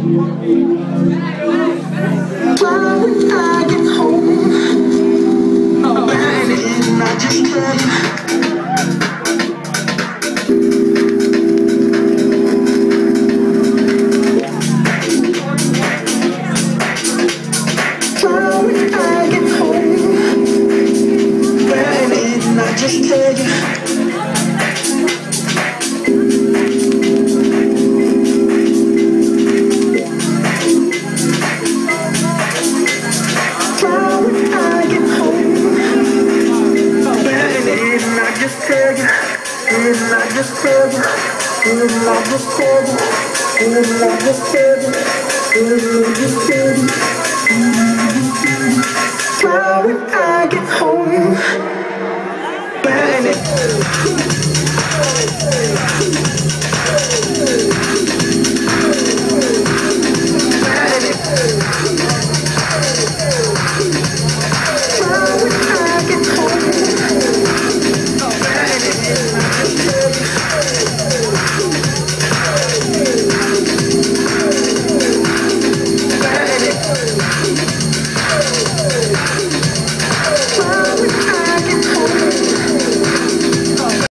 When I get home, and I just can't. When I get home, and I just can't. When I get home, burn it.